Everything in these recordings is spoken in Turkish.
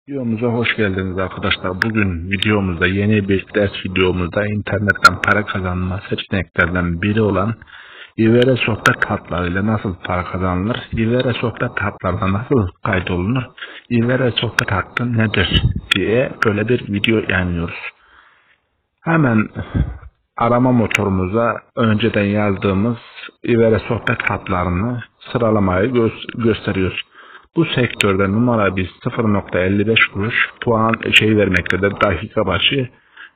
Videomuza hoş geldiniz arkadaşlar. Bugün videomuzda yeni bir ders videomuzda internetten para kazanma seçeneklerden biri olan İvere sohbet hatlarıyla nasıl para kazanılır, İvere sohbet hatlarına nasıl kaydolunur, İvere sohbet hattı nedir diye böyle bir video yayınlıyoruz. Hemen arama motorumuza önceden yazdığımız İvere sohbet hatlarını sıralamayı gösteriyoruz. Bu sektörde numara biz 0.55 kuruş puan vermektedir dakika başı.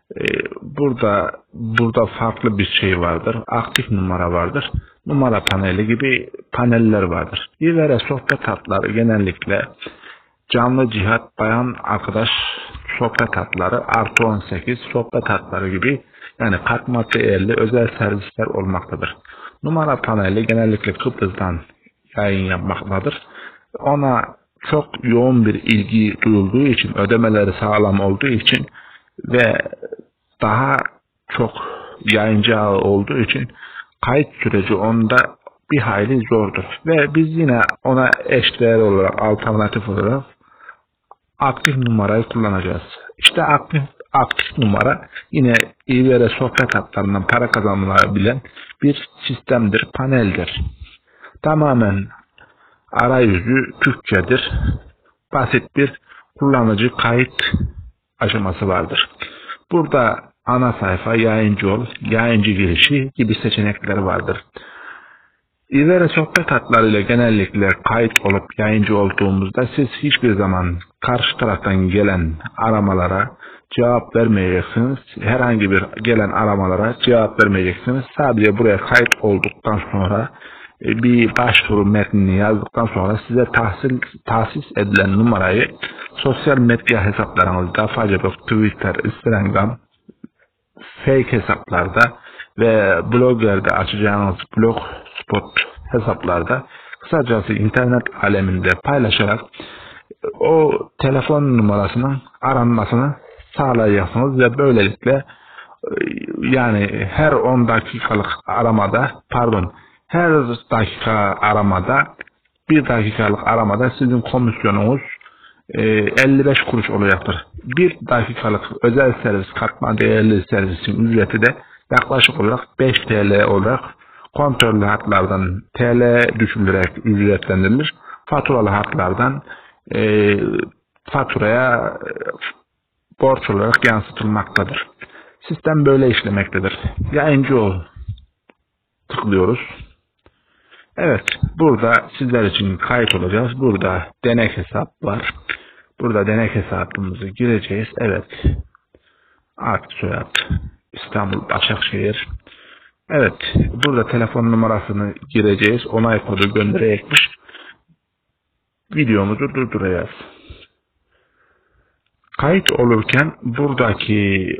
Burada farklı bir şey vardır. Aktif numara vardır. Numara paneli gibi paneller vardır. İvere sohbet hatları genellikle canlı cihat bayan arkadaş sohbet hatları artı 18 sohbet hatları gibi yani katma değerli özel servisler olmaktadır. Numara paneli genellikle Kıbrıs'tan yayın yapmaktadır. Ona çok yoğun bir ilgi duyulduğu için, ödemeleri sağlam olduğu için ve daha çok yayıncı ağı olduğu için kayıt süreci onda bir hayli zordur. Ve biz yine ona eşdeğer olarak, alternatif olarak aktif numarayı kullanacağız. İşte aktif numara yine İvere sohbet hatlarından para kazanılabilen bir sistemdir, paneldir. Tamamen arayüzü Türkçedir. Basit bir kullanıcı kayıt aşaması vardır. Burada ana sayfa, yayıncı ol, yayıncı girişi gibi seçenekler vardır. İvere sohbet hatlarıyla genellikle kayıt olup yayıncı olduğumuzda siz hiçbir zaman karşı taraftan gelen aramalara cevap vermeyeceksiniz. Herhangi bir gelen aramalara cevap vermeyeceksiniz. Sadece buraya kayıt olduktan sonra bir başvuru metnini yazdıktan sonra size tahsis edilen numarayı sosyal medya hesaplarınızda Facebook, Twitter, Instagram, fake hesaplarda ve bloglerde açacağınız blogspot hesaplarda kısacası internet aleminde paylaşarak o telefon numarasının aranmasını sağlayacaksınız ve böylelikle yani her 10 dakikalık aramada her dakika aramada 1 dakikalık aramada sizin komisyonunuz 55 kuruş olacaktır. 1 dakikalık özel servis katma değerli servisin ücreti de yaklaşık olarak 5 TL olarak kontrollü hatlardan TL düşürülerek ücretlendirilir. Faturalı hatlardan faturaya borç olarak yansıtılmaktadır. Sistem böyle işlemektedir. Yayıncı ol tıklıyoruz. Evet, burada sizler için kayıt olacağız. Burada denek hesap var. Burada denek hesabımızı gireceğiz. Evet. Ad, soyad, İstanbul, Başakşehir. Evet. Burada telefon numarasını gireceğiz. Onay kodu gönderecekmiş. Videomuzu durduracağız. Kayıt olurken buradaki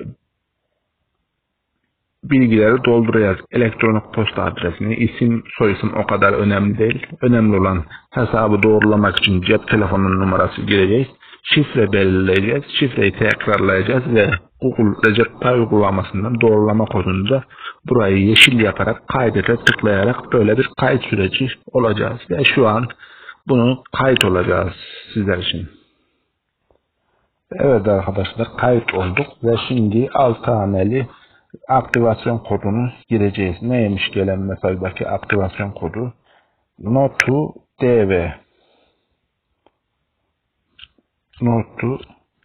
bilgileri dolduracağız. Elektronik posta adresini, isim, soyisim o kadar önemli değil. Önemli olan hesabı doğrulamak için cep telefonunun numarası gireceğiz. Şifre belirleyeceğiz. Şifreyi tekrarlayacağız ve Google Recep Pay uygulamasından doğrulama kodunu da burayı yeşil yaparak kaydete tıklayarak böyle bir kayıt süreci olacağız. Ve şu an bunu kayıt olacağız sizler için. Evet arkadaşlar, kayıt olduk ve şimdi 6 haneli aktivasyon kodunu gireceğiz. Neymiş gelen mesajdaki aktivasyon kodu? Notu DV. Notu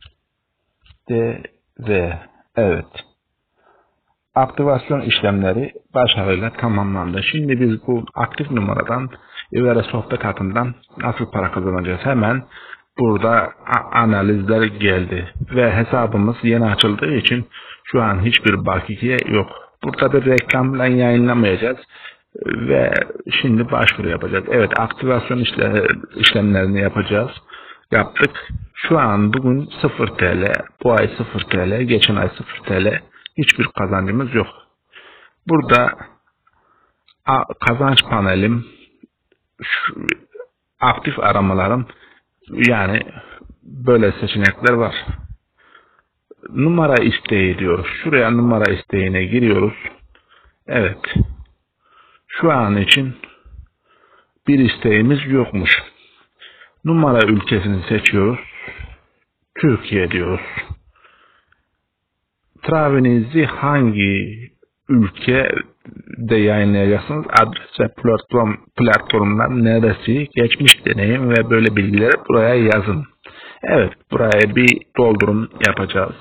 DV. Evet. Aktivasyon işlemleri başarıyla tamamlandı. Şimdi biz bu aktif numaradan İvere sohbet hattından nasıl para kazanacağız? Hemen burada analizler geldi ve hesabımız yeni açıldığı için şu an hiçbir bakiye yok. Burada bir reklamla yayınlamayacağız ve şimdi başvuru yapacağız. Evet, aktivasyon işlemlerini yaptık. Şu an bugün 0 TL, bu ay 0 TL, geçen ay 0 TL, hiçbir kazancımız yok. Burada kazanç panelim, aktif aramalarım, yani böyle seçenekler var. Numara isteği diyoruz. Şuraya numara isteğine giriyoruz. Evet. Şu an için bir isteğimiz yokmuş. Numara ülkesini seçiyoruz. Türkiye diyoruz. Trafiğinizi hangi ülkede yayınlayacaksınız? Adres ve platformlar neresi? Geçmiş deneyim ve böyle bilgileri buraya yazın. Evet, buraya bir doldurum yapacağız.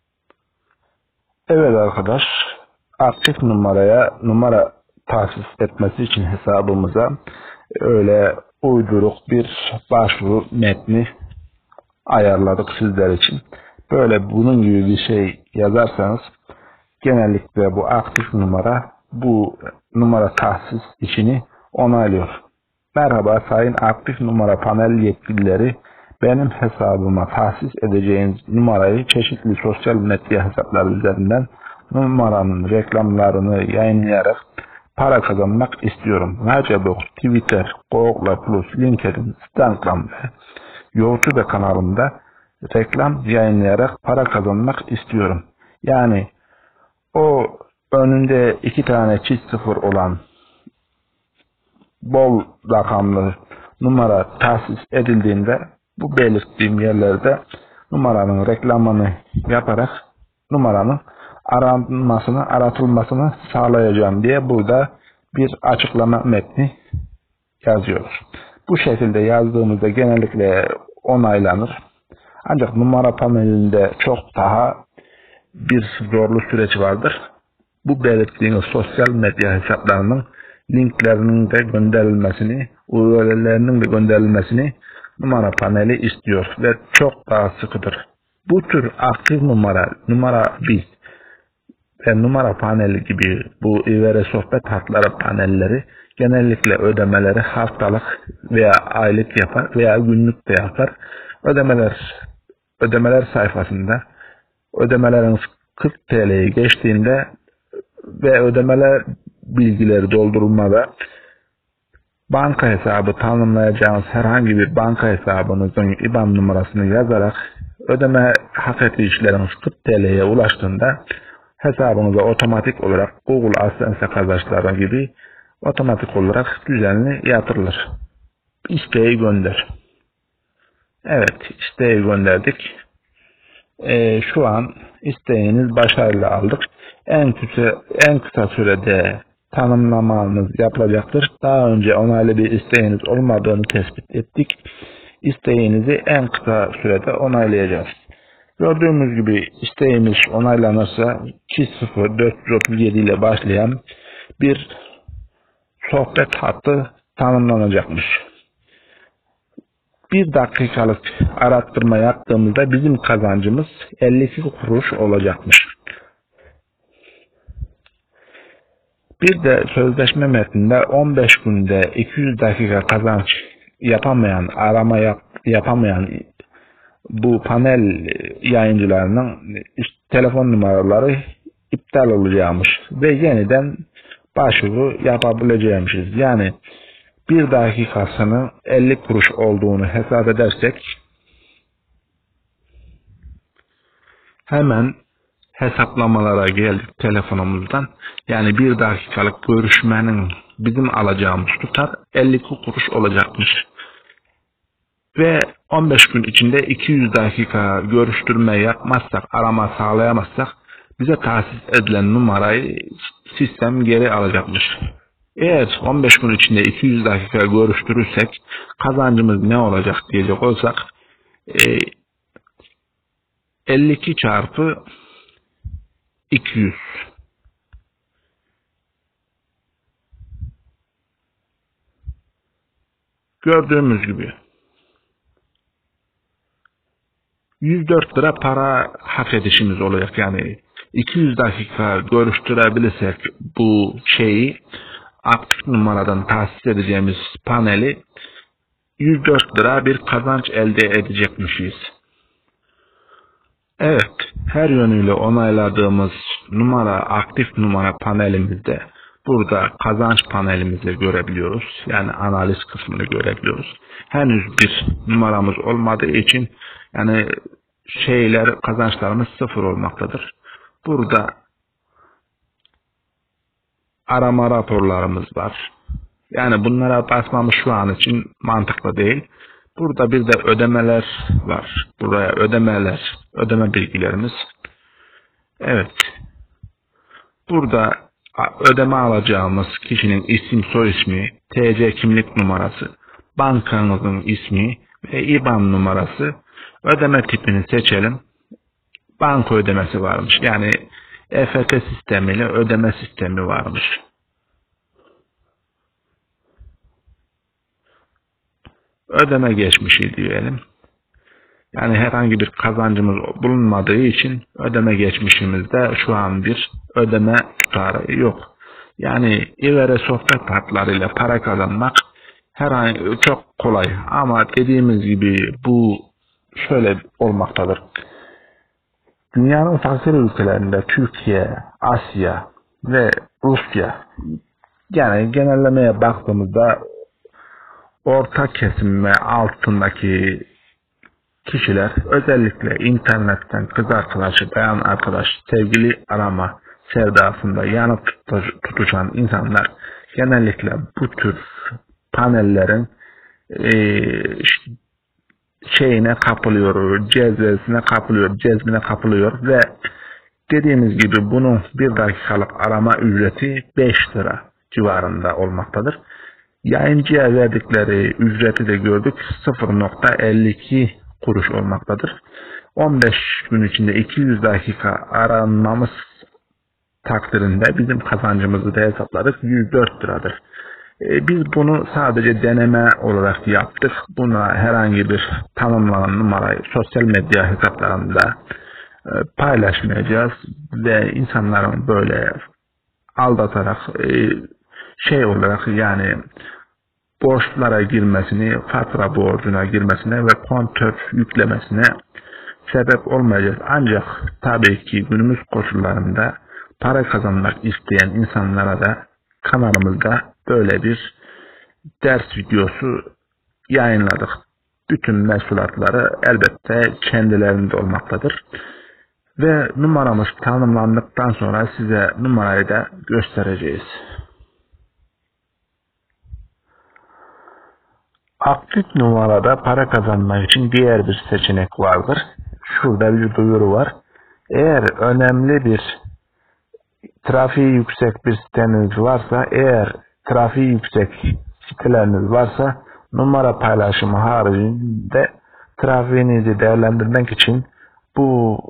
Evet arkadaş, aktif numara tahsis etmesi için hesabımıza öyle uyduruk bir başvuru metni ayarladık sizler için. Böyle bunun gibi bir şey yazarsanız genellikle bu aktif numara bu numara tahsis işini onaylıyor. Merhaba sayın aktif numara panel yetkilileri, benim hesabıma tahsis edeceğiniz numarayı çeşitli sosyal medya hesapları üzerinden numaranın reklamlarını yayınlayarak para kazanmak istiyorum. Facebook, Twitter, Google+, LinkedIn, Instagram ve YouTube kanalımda reklam yayınlayarak para kazanmak istiyorum. Yani o önünde 2 tane çift sıfır olan bol rakamlı numara tahsis edildiğinde bu belirttiğim yerlerde numaranın reklamını yaparak numaranın aratılmasını sağlayacağım diye burada bir açıklama metni yazıyoruz. Bu şekilde yazdığımızda genellikle onaylanır. Ancak numara panelinde çok daha bir zorlu süreç vardır. Bu belirttiğiniz sosyal medya hesaplarının linklerinin de gönderilmesini, URL'lerinin de gönderilmesini numara paneli istiyor ve çok daha sıkıdır. Bu tür aktif numara 1 ve numara paneli gibi bu İvere sohbet hatları panelleri genellikle ödemeleri haftalık veya aylık yapar veya günlük de yapar. Ödemeler sayfasında ödemelerin 40 TL'yi geçtiğinde ve ödemeler bilgileri doldurulmada banka hesabı tanımlayacağınız herhangi bir banka hesabınızın IBAN numarasını yazarak ödeme hak edişleriniz 40 TL'ye ulaştığında hesabınıza otomatik olarak Google AdSense kazançları gibi otomatik olarak düzenli yatırılır. İsteği gönder. Evet, isteği gönderdik. Şu an isteğiniz başarılı aldık. En kısa sürede tanımlamanız yapılacaktır. Daha önce onaylı bir isteğiniz olmadığını tespit ettik. İsteğinizi en kısa sürede onaylayacağız. Gördüğümüz gibi isteğimiz onaylanırsa 20437 ile başlayan bir sohbet hattı tanımlanacakmış. 1 dakikalık arattırma yaptığımızda bizim kazancımız 52 kuruş olacakmış. Bir de sözleşme metninde 15 günde 200 dakika kazanç yapamayan bu panel yayıncılarının telefon numaraları iptal olacakmış ve yeniden başvuru yapabileceğimişiz. Yani 1 dakikasının 50 kuruş olduğunu hesap edersek hemen hesaplamalara geldik telefonumuzdan. Yani 1 dakikalık görüşmenin bizim alacağımız tutar 52 kuruş olacakmış. Ve 15 gün içinde 200 dakika görüştürme yapmazsak, arama sağlayamazsak bize tahsis edilen numarayı sistem geri alacakmış. Eğer 15 gün içinde 200 dakika görüştürürsek kazancımız ne olacak diyecek olsak 52 çarpı 200 gördüğümüz gibi 104 lira para hak edişimiz olacak. Yani 200 dakika görüştürebilirsek bu şeyi aktif numaradan tahsis edeceğimiz paneli 104 lira bir kazanç elde edecekmişiz. Evet, her yönüyle onayladığımız aktif numara panelimizde burada kazanç panelimizi görebiliyoruz. Yani analiz kısmını görebiliyoruz. Henüz bir numaramız olmadığı için yani kazançlarımız 0 olmaktadır. Burada arama raporlarımız var. Yani bunlara basmamız şu an için mantıklı değil. Burada bir de ödemeler var. Buraya ödeme bilgilerimiz. Evet. Burada ödeme alacağımız kişinin isim, soy ismi, TC kimlik numarası, bankanızın ismi ve IBAN numarası. Ödeme tipini seçelim. Banka ödemesi varmış. Yani EFT sistemiyle ödeme sistemi varmış. Ödeme geçmişi diyelim. Yani herhangi bir kazancımız bulunmadığı için ödeme geçmişimizde şu an bir ödeme tutarı yok. Yani İvere sohbet hatlarıyla para kazanmak çok kolay. Ama dediğimiz gibi bu şöyle olmaktadır. Dünyanın fakir ülkelerinde Türkiye, Asya ve Rusya, yani genellemeye baktığımızda orta kesim ve altındaki kişiler, özellikle internetten kız arkadaşı, bayan arkadaş, sevgili arama sevdasında yanıp tutuşan insanlar genellikle bu tür panellerin şeyine kapılıyor, cezbine kapılıyor ve dediğimiz gibi bunun bir dakikalık arama ücreti 5 lira civarında olmaktadır. Yayıncıya verdikleri ücreti de gördük, 0,52 kuruş olmaktadır. 15 gün içinde 200 dakika aranmamız takdirinde bizim kazancımızı da hesapladık, 104 liradır. Biz bunu sadece deneme olarak yaptık. Buna herhangi bir tanımlanan numarayı sosyal medya hesaplarında paylaşmayacağız ve insanların böyle aldatarak şey olarak, yani borçlara girmesini, fatura borcuna girmesine ve kontör yüklemesine sebep olmayacağız. Ancak tabii ki günümüz koşullarında para kazanmak isteyen insanlara da kanalımızda böyle bir ders videosu yayınladık. Bütün mesulatları elbette kendilerinde olmaktadır. Ve numaramız tanımlandıktan sonra size numarayı da göstereceğiz. Aktif numarada para kazanmak için diğer bir seçenek vardır. Şurada bir duyuru var. Eğer önemli bir trafiği yüksek bir siteniz varsa, siteleriniz varsa, numara paylaşımı haricinde trafiğinizi değerlendirmek için bu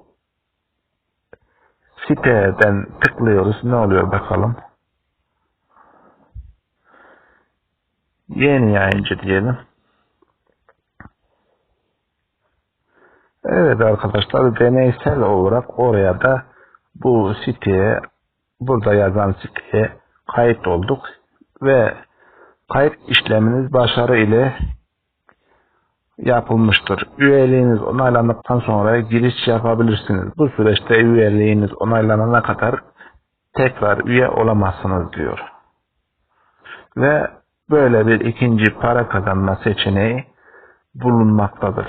siteden tıklıyoruz. Ne oluyor bakalım. Yeni yayıncı diyelim. Evet arkadaşlar, deneysel olarak oraya da bu siteye, burada yazan siteye kayıt olduk ve kayıt işleminiz başarı ile yapılmıştır. Üyeliğiniz onaylandıktan sonra giriş yapabilirsiniz. Bu süreçte üyeliğiniz onaylanana kadar tekrar üye olamazsınız diyor. Ve böyle bir ikinci para kazanma seçeneği bulunmaktadır.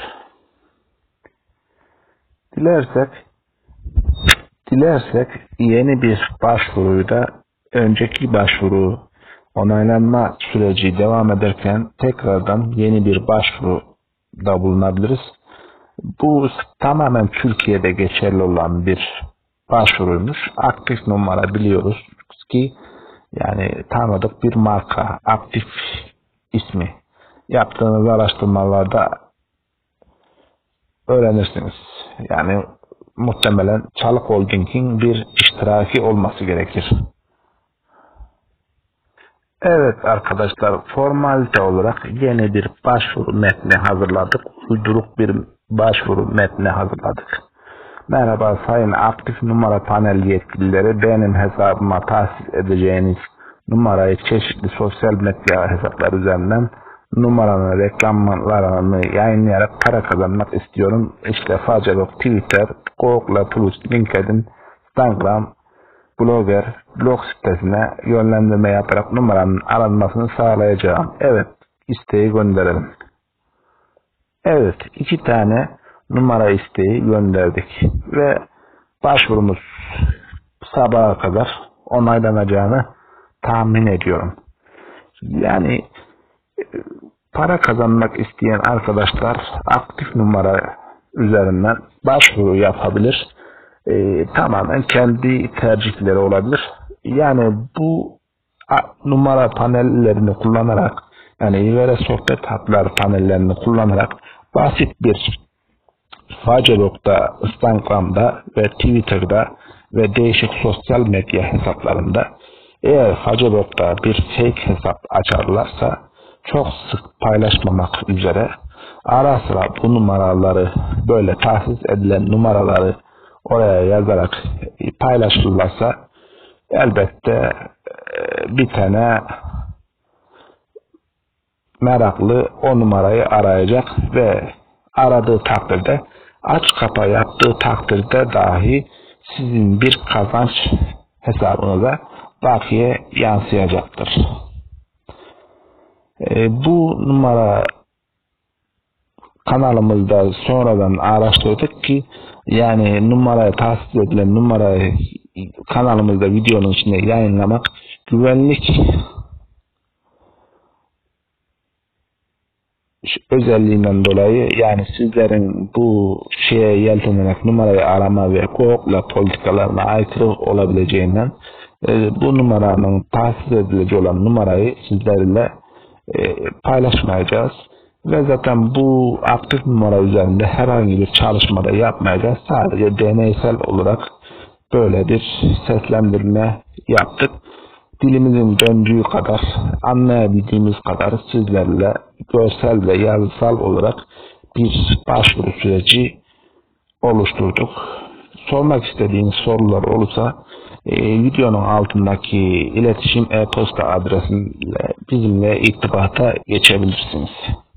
Dilersek yeni bir başvuruyu da önceki başvuru onaylanma süreci devam ederken tekrardan yeni bir başvuru da bulunabiliriz. Bu tamamen Türkiye'de geçerli olan bir başvuruymuş. Aktif numara biliyoruz ki yani tanıdık bir marka, aktif ismi. Yaptığınız araştırmalarda öğrenirsiniz. Yani muhtemelen Çalık Holding'in bir iştiraki olması gerekir. Evet arkadaşlar, formalite olarak yeni bir başvuru metni hazırladık. Uyduruk bir başvuru metni hazırladık. Merhaba sayın aktif numara panel yetkilileri, benim hesabıma tahsis edeceğiniz numarayı çeşitli sosyal medya hesapları üzerinden numaranın reklamlarını yayınlayarak para kazanmak istiyorum. İşte Facebook, Twitter, Google+, LinkedIn, Instagram, Blogger, blog sitesine yönlendirme yaparak numaranın aranmasını sağlayacağım. Evet, isteği gönderelim. Evet, 2 tane numara isteği gönderdik ve başvurumuz sabaha kadar onaylanacağını tahmin ediyorum. Yani Para kazanmak isteyen arkadaşlar aktif numara üzerinden başvuru yapabilir. Tamamen kendi tercihleri olabilir. Yani bu numara panellerini kullanarak, yani İvere sohbet hatları panellerini kullanarak basit bir Facelog'da, Instagram'da ve Twitter'da ve değişik sosyal medya hesaplarında, eğer Facelog'da bir fake hesap açarlarsa çok sık paylaşmamak üzere ara sıra bu numaraları, böyle tahsis edilen numaraları oraya yazarak paylaşırlarsa elbette bir tane meraklı o numarayı arayacak ve aradığı takdirde, aç kapa yaptığı takdirde dahi sizin bir kazanç hesabınıza bakiye yansıyacaktır. Bu numara kanalımızda sonradan araştırdık ki, yani numaraya tahsis edilen numarayı kanalımızda videonun içinde yayınlamak güvenlik özelliğinden dolayı, yani sizlerin bu şeye yeltenerek numarayı arama ve Google politikalarına aykırı olabileceğinden bu numaranın tahsis edilecek olan numarayı sizlerle paylaşmayacağız ve zaten bu aktif numara üzerinde herhangi bir çalışmada yapmayacağız. Sadece deneysel olarak böyle bir seslendirme yaptık. Dilimizin döndüğü kadar, anlayabildiğimiz kadar sizlerle görsel ve yazısal olarak bir başvuru süreci oluşturduk. Sormak istediğiniz sorular olursa videonun altındaki iletişim e-posta adresiyle bizimle irtibata geçebilirsiniz.